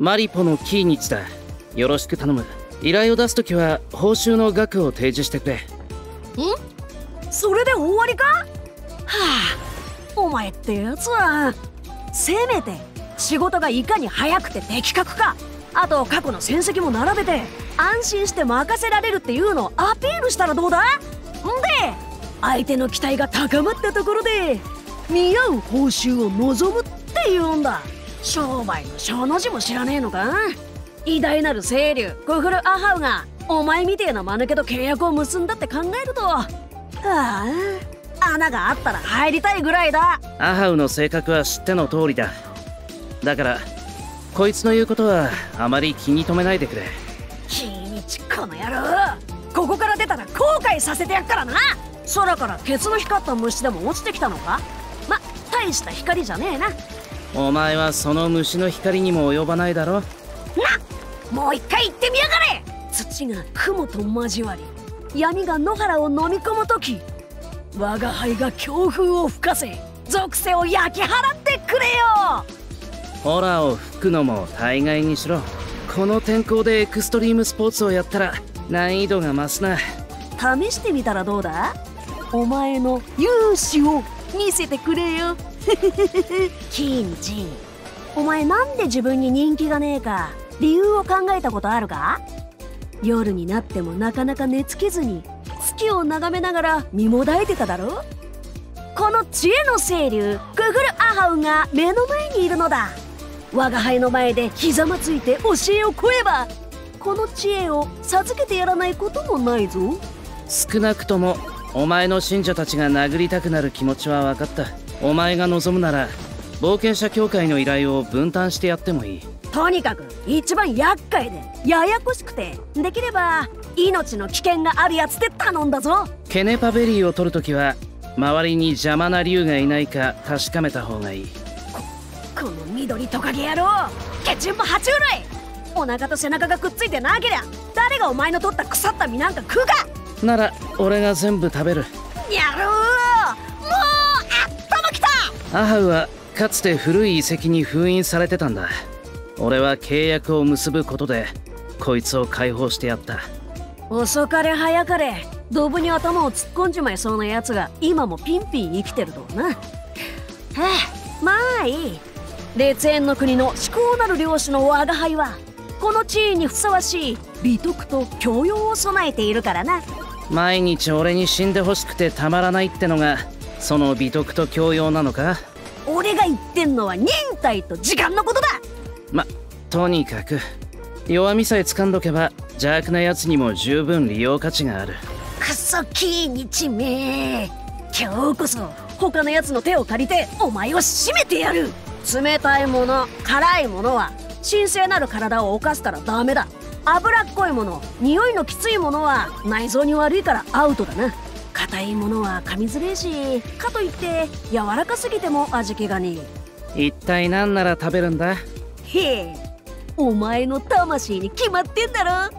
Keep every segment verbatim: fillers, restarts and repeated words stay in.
マリポのキーニチだ。よろしく頼む。依頼を出すときは報酬の額を提示してくれ。ん？ それで終わりか？はあ、お前ってやつはせめて仕事がいかに早くて的確か、あと過去の戦績も並べて安心して任せられるっていうのをアピールしたらどうだ？んで相手の期待が高まったところで見合う報酬を望むっていうんだ。商売の小の字も知らねえのか？偉大なる清流クフル・アハウがお前みてえな間抜けと契約を結んだって考えると、はあ、穴があったら入りたいぐらいだ。 アハウの性格は知っての通りだ。だからこいつの言うことはあまり気に留めないでくれ。 キーニチこの野郎、ここから出たら後悔させてやっからな。空からケツの光った虫でも落ちてきたのか？ま、大した光じゃねえな。 お前はその虫の光にも及ばないだろ。な、 もう一回言ってみやがれ。土が雲と交わり闇が野原を飲み込む時、我が輩が強風を吹かせ属性を焼き払ってくれよ。 ホラーを吹くのも大概にしろ。この天候でエクストリームスポーツをやったら難易度が増すな。 試してみたらどうだ？お前の勇姿を見せてくれよ。キーニチ、お前なんで自分に人気がねえか理由を考えたことあるか？夜になってもなかなか寝つけずに月を眺めながら身もだえてただろ。この知恵の清流クフル・アハウが目の前にいるのだ。我が輩の前でひざまついて教えを請えばこの知恵を授けてやらないこともないぞ。 少なくともお前の信者たちが殴りたくなる気持ちは分かった。お前が望むなら冒険者協会の依頼を分担してやってもいい。 とにかく一番厄介でややこしくてできれば命の危険があるやつで頼んだぞ。 ケネパベリーを取るときは周りに邪魔な竜がいないか確かめた方がいい。 こ, この緑トカゲ野郎、ケチンポ爬虫類、お腹と背中がくっついてなけりゃ誰がお前の取った腐った実なんか食うか。 なら俺が全部食べる。 野郎、もう頭きた。 アハウはかつて古い遺跡に封印されてたんだ。俺は契約を結ぶことでこいつを解放してやった。 遅かれ早かれドブに頭を突っ込んじまいそうなやつが今もピンピン生きてるとはな。はあ、まあいい。烈焰の国の至高なる領主の我が輩はこの地位にふさわしい美徳と教養を備えているからな。 毎日俺に死んでほしくてたまらないってのがその美徳と教養なのか？ 俺が言ってんのは忍耐と時間のことだ。 ま、とにかく弱みさえ掴んどけば邪悪なやつにも十分利用価値がある。 くそキーニチめ、今日こそ他のやつの手を借りてお前を締めてやる。冷たいもの辛いものは神聖なる体を犯すからダメだ。脂っこいもの匂いのきついものは内臓に悪いからアウトだな。硬いものは噛みづれえし、かといって柔らかすぎても味気がねえ。一体何なら食べるんだ？ へえ、お前の魂に決まってんだろ。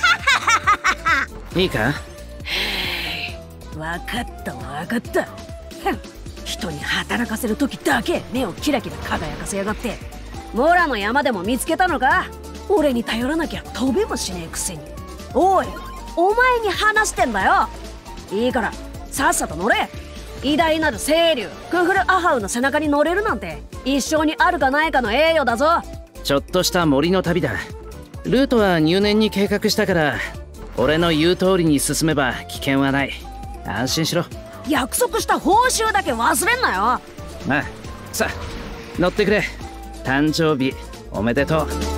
いいか？ 分かった分かった。人に働かせる時だけ目をキラキラ輝かせやがって。モラの山でも見つけたのか？俺に頼らなきゃ飛べもしねえくせに。おい、お前に話してんだよ。いいからさっさと乗れ。偉大なる清流クフル・アハウの背中に乗れるなんて一生にあるかないかの栄誉だぞ。 ちょっとした森の旅だ。ルートは入念に計画したから俺の言う通りに進めば危険はない。安心しろ。 約束した報酬だけ忘れんなよ。 ああ、さあ乗ってくれ。誕生日おめでとう。